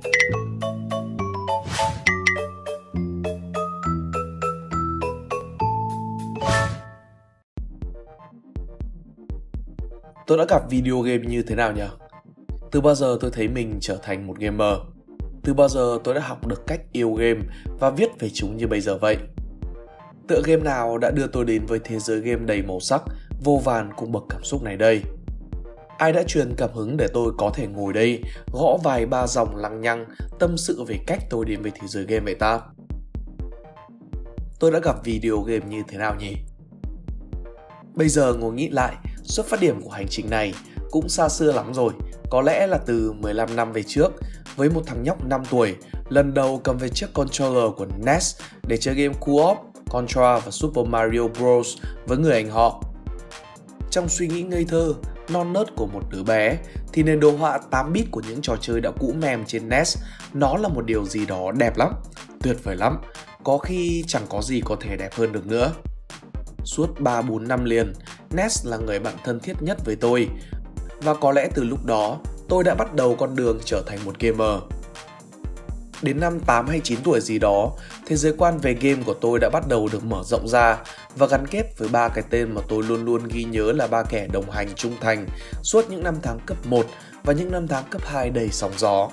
Tôi đã gặp video game như thế nào nhỉ? Từ bao giờ tôi thấy mình trở thành một gamer? Từ bao giờ tôi đã học được cách yêu game và viết về chúng như bây giờ vậy? Tựa game nào đã đưa tôi đến với thế giới game đầy màu sắc, vô vàn cung bậc cảm xúc này đây? Ai đã truyền cảm hứng để tôi có thể ngồi đây, gõ vài ba dòng lăng nhăng, tâm sự về cách tôi đến với thế giới game vậy ta? Tôi đã gặp video game như thế nào nhỉ? Bây giờ ngồi nghĩ lại, xuất phát điểm của hành trình này cũng xa xưa lắm rồi, có lẽ là từ 15 năm về trước, với một thằng nhóc 5 tuổi, lần đầu cầm về chiếc controller của NES để chơi game co-op, Contra và Super Mario Bros với người anh họ. Trong suy nghĩ ngây thơ, non nớt của một đứa bé, thì nền đồ họa 8-bit của những trò chơi đã cũ mềm trên NES, nó là một điều gì đó đẹp lắm, tuyệt vời lắm, có khi chẳng có gì có thể đẹp hơn được nữa. Suốt 3-4 năm liền, NES là người bạn thân thiết nhất với tôi. Và có lẽ từ lúc đó, tôi đã bắt đầu con đường trở thành một gamer. Đến năm 8 hay 9 tuổi gì đó, thế giới quan về game của tôi đã bắt đầu được mở rộng ra và gắn kết với ba cái tên mà tôi luôn luôn ghi nhớ là ba kẻ đồng hành trung thành suốt những năm tháng cấp 1 và những năm tháng cấp 2 đầy sóng gió.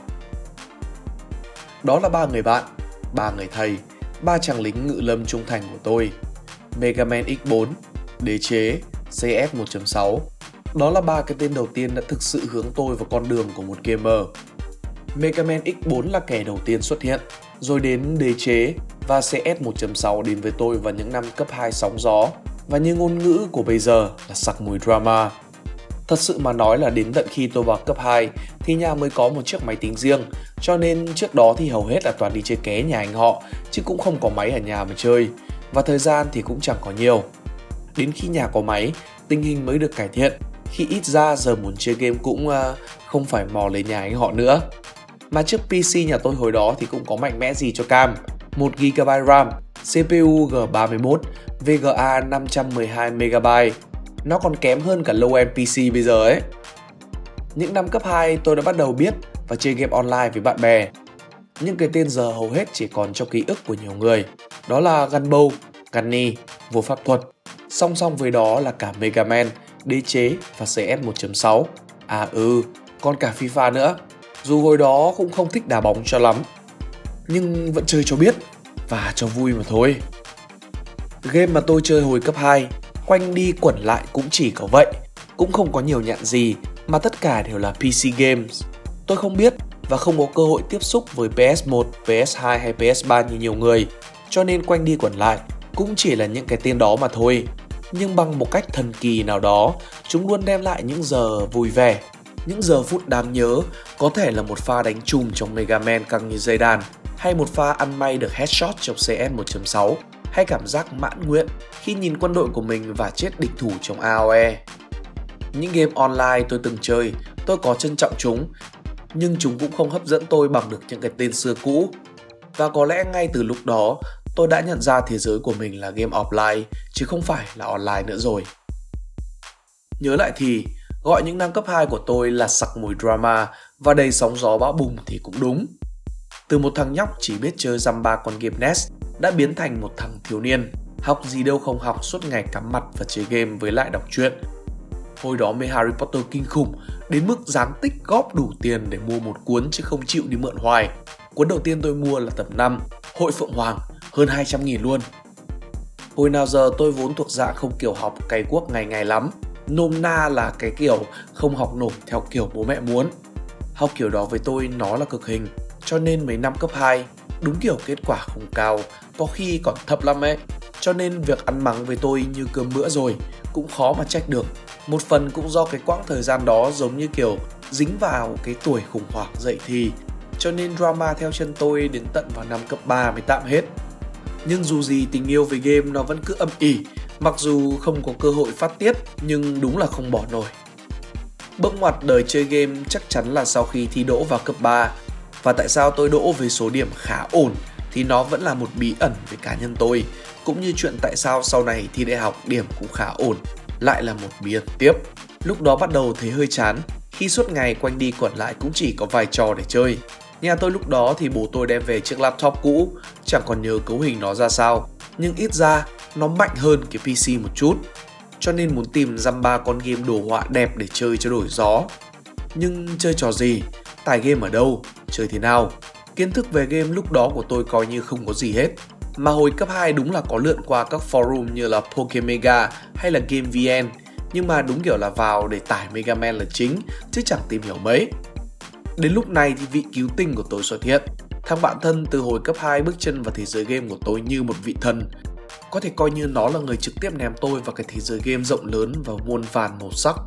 Đó là ba người bạn, ba người thầy, ba chàng lính ngự lâm trung thành của tôi. Mega Man X4, Đế chế, CS 1.6. Đó là ba cái tên đầu tiên đã thực sự hướng tôi vào con đường của một gamer. Mega Man X4 là kẻ đầu tiên xuất hiện, rồi đến Đế chế và CS 1.6 đến với tôi vào những năm cấp 2 sóng gió, và như ngôn ngữ của bây giờ là sặc mùi drama. Thật sự mà nói là đến tận khi tôi vào cấp 2 thì nhà mới có một chiếc máy tính riêng, cho nên trước đó thì hầu hết là toàn đi chơi ké nhà anh họ, chứ cũng không có máy ở nhà mà chơi. Và thời gian thì cũng chẳng có nhiều. Đến khi nhà có máy, tình hình mới được cải thiện, khi ít ra giờ muốn chơi game cũng không phải mò lên nhà anh họ nữa. Mà chiếc PC nhà tôi hồi đó thì cũng có mạnh mẽ gì cho cam, 1GB RAM, CPU G31, VGA 512MB. Nó còn kém hơn cả low-end PC bây giờ ấy. Những năm cấp 2 tôi đã bắt đầu biết và chơi game online với bạn bè. Những cái tên giờ hầu hết chỉ còn trong ký ức của nhiều người. Đó là Gunbow, Gunny, Vô Pháp Thuật. Song song với đó là cả Mega Man, Đế chế và CS 1.6. Còn cả FIFA nữa. Dù hồi đó cũng không thích đá bóng cho lắm, nhưng vẫn chơi cho biết và cho vui mà thôi. Game mà tôi chơi hồi cấp 2, quanh đi quẩn lại cũng chỉ có vậy. Cũng không có nhiều nhạn gì, mà tất cả đều là PC games. Tôi không biết và không có cơ hội tiếp xúc với PS1, PS2 hay PS3 như nhiều người, cho nên quanh đi quẩn lại cũng chỉ là những cái tên đó mà thôi. Nhưng bằng một cách thần kỳ nào đó, chúng luôn đem lại những giờ vui vẻ, những giờ phút đáng nhớ, có thể là một pha đánh chùm trong Mega Man căng như dây đàn, hay một pha ăn may được headshot trong CS 1.6, hay cảm giác mãn nguyện khi nhìn quân đội của mình và chết địch thủ trong AOE. Những game online tôi từng chơi, tôi có trân trọng chúng, nhưng chúng cũng không hấp dẫn tôi bằng được những cái tên xưa cũ. Và có lẽ ngay từ lúc đó, tôi đã nhận ra thế giới của mình là game offline, chứ không phải là online nữa rồi. Nhớ lại thì, gọi những năm cấp 2 của tôi là sặc mùi drama và đầy sóng gió bão bùng thì cũng đúng. Từ một thằng nhóc chỉ biết chơi dăm ba con game NES, đã biến thành một thằng thiếu niên, học gì đâu không học, suốt ngày cắm mặt và chơi game với lại đọc truyện. Hồi đó mê Harry Potter kinh khủng, đến mức dám tích góp đủ tiền để mua một cuốn chứ không chịu đi mượn hoài. Cuốn đầu tiên tôi mua là tập 5, Hội Phượng Hoàng, hơn 200.000 luôn. Hồi nào giờ tôi vốn thuộc dạng không kiểu học cày cuốc ngày lắm, nôm na là cái kiểu không học nổi theo kiểu bố mẹ muốn. Học kiểu đó với tôi nó là cực hình, cho nên mấy năm cấp 2, đúng kiểu kết quả không cao, có khi còn thấp lắm ấy. Cho nên việc ăn mắng với tôi như cơm bữa rồi, cũng khó mà trách được. Một phần cũng do cái quãng thời gian đó giống như kiểu dính vào cái tuổi khủng hoảng dậy thì, cho nên drama theo chân tôi đến tận vào năm cấp 3 mới tạm hết. Nhưng dù gì tình yêu với game nó vẫn cứ âm ỉ, mặc dù không có cơ hội phát tiết, nhưng đúng là không bỏ nổi. Bước ngoặt đời chơi game chắc chắn là sau khi thi đỗ vào cấp 3. Và tại sao tôi đỗ với số điểm khá ổn thì nó vẫn là một bí ẩn với cá nhân tôi, cũng như chuyện tại sao sau này thi đại học điểm cũng khá ổn, lại là một bí ẩn tiếp. Lúc đó bắt đầu thấy hơi chán, khi suốt ngày quanh đi quẩn lại cũng chỉ có vài trò để chơi. Nhà tôi lúc đó thì bố tôi đem về chiếc laptop cũ, chẳng còn nhớ cấu hình nó ra sao, nhưng ít ra nó mạnh hơn cái PC một chút, cho nên muốn tìm dăm ba con game đồ họa đẹp để chơi cho đổi gió. Nhưng chơi trò gì, tải game ở đâu, chơi thế nào, kiến thức về game lúc đó của tôi coi như không có gì hết. Mà hồi cấp 2 đúng là có lượn qua các forum như là Pokemega hay là Game VN, nhưng mà đúng kiểu là vào để tải Mega Man là chính, chứ chẳng tìm hiểu mấy. Đến lúc này thì vị cứu tinh của tôi xuất hiện. Thằng bạn thân từ hồi cấp 2 bước chân vào thế giới game của tôi như một vị thần. Có thể coi như nó là người trực tiếp ném tôi vào cái thế giới game rộng lớn và muôn vàn màu sắc.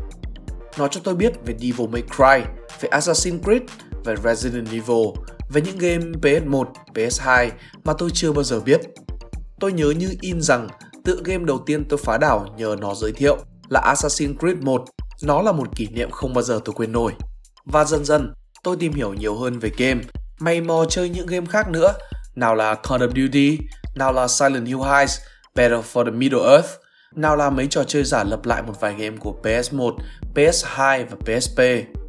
Nó cho tôi biết về Devil May Cry, về Assassin's Creed, về Resident Evil, về những game PS1, PS2 mà tôi chưa bao giờ biết. Tôi nhớ như in rằng tựa game đầu tiên tôi phá đảo nhờ nó giới thiệu là Assassin's Creed 1. Nó là một kỷ niệm không bao giờ tôi quên nổi. Và dần dần tôi tìm hiểu nhiều hơn về game, mày mò chơi những game khác nữa, nào là Call of Duty, nào là Silent Hill Heights, Battle for the Middle Earth, nào là mấy trò chơi giả lập lại một vài game của PS1, PS2 và PSP.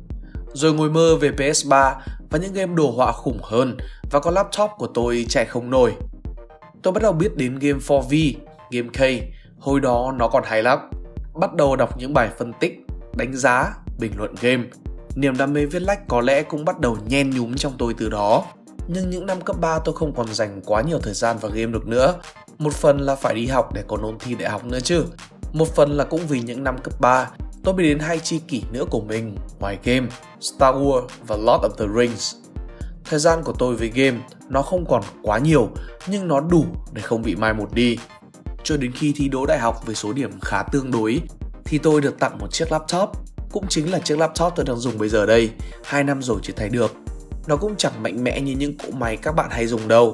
Rồi ngồi mơ về PS3 và những game đồ họa khủng hơn, và con laptop của tôi chạy không nổi. Tôi bắt đầu biết đến game 4V, game K, hồi đó nó còn hay lắm. Bắt đầu đọc những bài phân tích, đánh giá, bình luận game. Niềm đam mê viết lách có lẽ cũng bắt đầu nhen nhúm trong tôi từ đó. Nhưng những năm cấp 3 tôi không còn dành quá nhiều thời gian vào game được nữa. Một phần là phải đi học để còn ôn thi đại học nữa chứ. Một phần là cũng vì những năm cấp 3 tôi biết đến hai tri kỷ nữa của mình ngoài game, Star Wars và Lord of the Rings. Thời gian của tôi với game nó không còn quá nhiều, nhưng nó đủ để không bị mai một đi. Cho đến khi thi đỗ đại học với số điểm khá tương đối thì tôi được tặng một chiếc laptop. Cũng chính là chiếc laptop tôi đang dùng bây giờ đây, 2 năm rồi chưa thấy được. Nó cũng chẳng mạnh mẽ như những cỗ máy các bạn hay dùng đâu.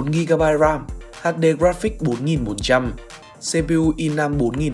4GB RAM, HD Graphics 4400, CPU i5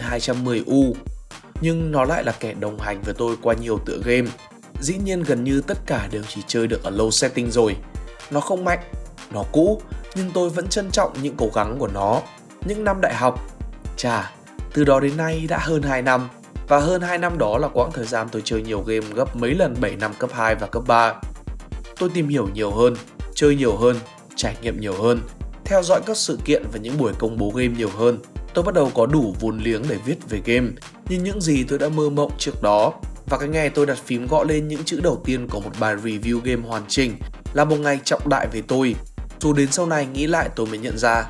4210U. Nhưng nó lại là kẻ đồng hành với tôi qua nhiều tựa game. Dĩ nhiên gần như tất cả đều chỉ chơi được ở low setting rồi. Nó không mạnh, nó cũ, nhưng tôi vẫn trân trọng những cố gắng của nó. Những năm đại học, chà, từ đó đến nay đã hơn 2 năm. Và hơn 2 năm đó là quãng thời gian tôi chơi nhiều game gấp mấy lần 7 năm cấp 2 và cấp 3. Tôi tìm hiểu nhiều hơn, chơi nhiều hơn, trải nghiệm nhiều hơn, theo dõi các sự kiện và những buổi công bố game nhiều hơn. Tôi bắt đầu có đủ vốn liếng để viết về game, như những gì tôi đã mơ mộng trước đó. Và cái ngày tôi đặt phím gõ lên những chữ đầu tiên của một bài review game hoàn chỉnh là một ngày trọng đại với tôi. Dù đến sau này nghĩ lại tôi mới nhận ra.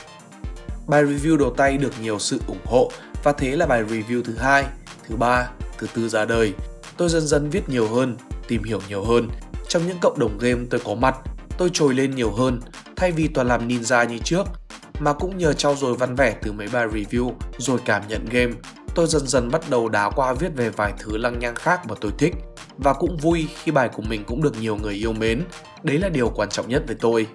Bài review đầu tay được nhiều sự ủng hộ, và thế là bài review thứ 2, thứ 3, thứ 4 ra đời. Tôi dần dần viết nhiều hơn, tìm hiểu nhiều hơn. Trong những cộng đồng game tôi có mặt, tôi trồi lên nhiều hơn, thay vì toàn làm ninja như trước. Mà cũng nhờ trau dồi văn vẻ từ mấy bài review rồi cảm nhận game, tôi dần dần bắt đầu đá qua viết về vài thứ lăng nhăng khác mà tôi thích. Và cũng vui khi bài của mình cũng được nhiều người yêu mến. Đấy là điều quan trọng nhất với tôi.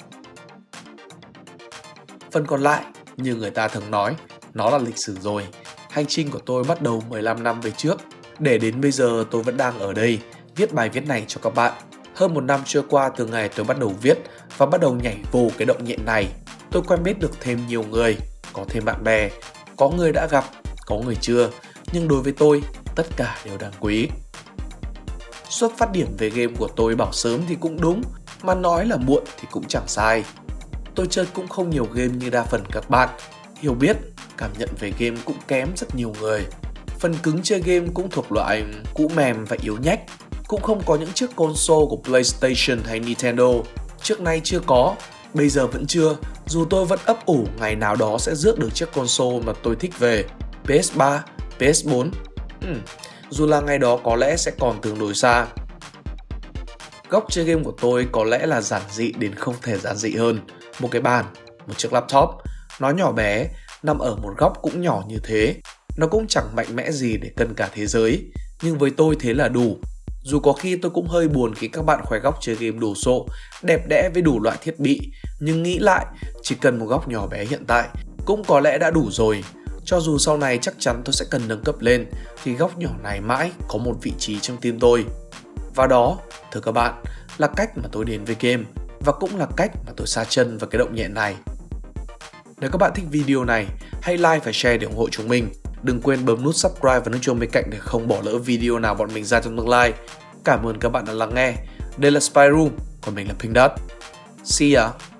Phần còn lại, như người ta thường nói, nó là lịch sử rồi. Hành trình của tôi bắt đầu 15 năm về trước. Để đến bây giờ tôi vẫn đang ở đây, viết bài viết này cho các bạn. Hơn 1 năm trôi qua từ ngày tôi bắt đầu viết và bắt đầu nhảy vô cái động nhện này. Tôi quen biết được thêm nhiều người, có thêm bạn bè, có người đã gặp, có người chưa. Nhưng đối với tôi, tất cả đều đáng quý. Xuất phát điểm về game của tôi bảo sớm thì cũng đúng, mà nói là muộn thì cũng chẳng sai. Tôi chơi cũng không nhiều game như đa phần các bạn. Hiểu biết, cảm nhận về game cũng kém rất nhiều người. Phần cứng chơi game cũng thuộc loại cũ mềm và yếu nhách. Cũng không có những chiếc console của PlayStation hay Nintendo. Trước nay chưa có, bây giờ vẫn chưa, dù tôi vẫn ấp ủ ngày nào đó sẽ rước được chiếc console mà tôi thích về. PS3, PS4. Dù là ngày đó có lẽ sẽ còn tương đối xa. Góc chơi game của tôi có lẽ là giản dị đến không thể giản dị hơn. Một cái bàn, một chiếc laptop. Nó nhỏ bé, nằm ở một góc cũng nhỏ như thế. Nó cũng chẳng mạnh mẽ gì để cân cả thế giới. Nhưng với tôi thế là đủ. Dù có khi tôi cũng hơi buồn khi các bạn khoe góc chơi game đồ sộ, đẹp đẽ với đủ loại thiết bị. Nhưng nghĩ lại, chỉ cần một góc nhỏ bé hiện tại cũng có lẽ đã đủ rồi. Cho dù sau này chắc chắn tôi sẽ cần nâng cấp lên, thì góc nhỏ này mãi có một vị trí trong tim tôi. Và đó, thưa các bạn, là cách mà tôi đến với game. Và cũng là cách mà tôi sa chân vào cái động nhện này. Nếu các bạn thích video này, hãy like và share để ủng hộ chúng mình. Đừng quên bấm nút subscribe và nút chuông bên cạnh để không bỏ lỡ video nào bọn mình ra trong tương lai. Cảm ơn các bạn đã lắng nghe. Đây là Spy Room, còn mình là Pink Dot. See ya!